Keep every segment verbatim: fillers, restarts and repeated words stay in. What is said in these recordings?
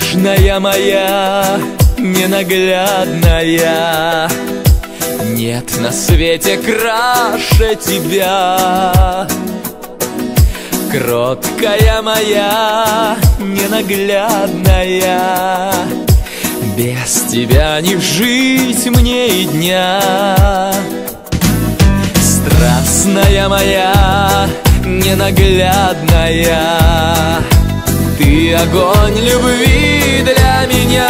Нежная моя, ненаглядная, нет на свете краше тебя. Кроткая моя, ненаглядная, без тебя не жить мне и дня. Страстная моя, ненаглядная, ты огонь любви для меня.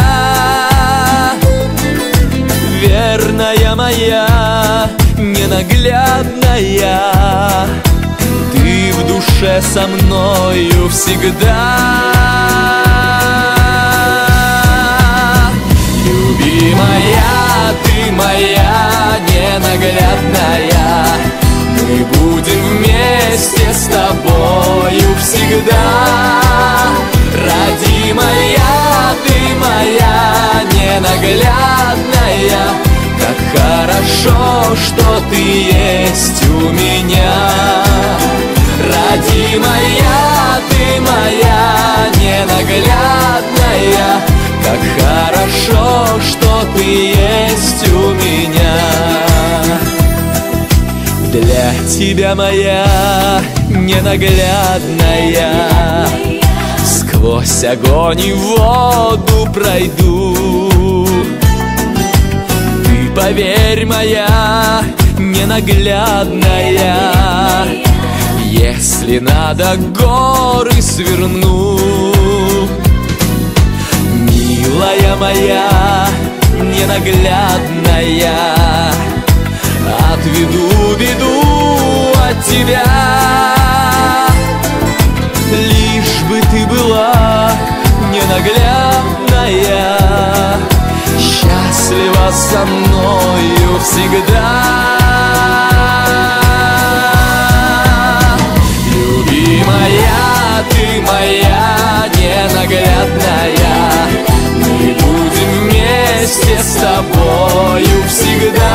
Верная моя, ненаглядная, ты в душе со мною всегда. Любимая, ты моя ненаглядная, мы будем вместе с тобою всегда. Родимая, ты моя ненаглядная, как хорошо, что ты есть у меня. Родимая, ты моя ненаглядная, как хорошо, что ты есть у меня. Для тебя, моя ненаглядная, сквозь огонь и воду пройду. Ты поверь, моя ненаглядная, если надо, горы сверну. Милая моя ненаглядная, отведу беду от тебя. Лишь бы ты была ненаглядная, счастлива со мною всегда. Любимая, ты моя ненаглядная, мы будем вместе с тобою всегда.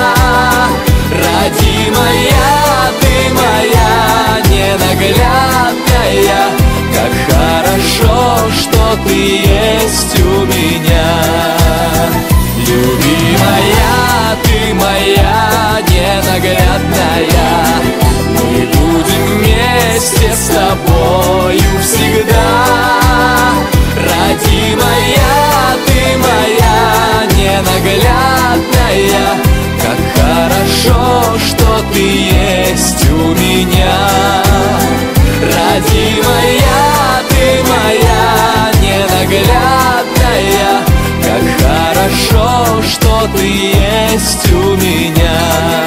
Родимая, ты моя ненаглядная, как хорошо, что ты есть у меня. Любимая, ты моя ненаглядная, мы будем вместе с тобою всегда. Родимая, ты моя ненаглядная, как хорошо, что ты есть у меня. Родимая, ты моя ненаглядная, как хорошо, что ты есть у меня.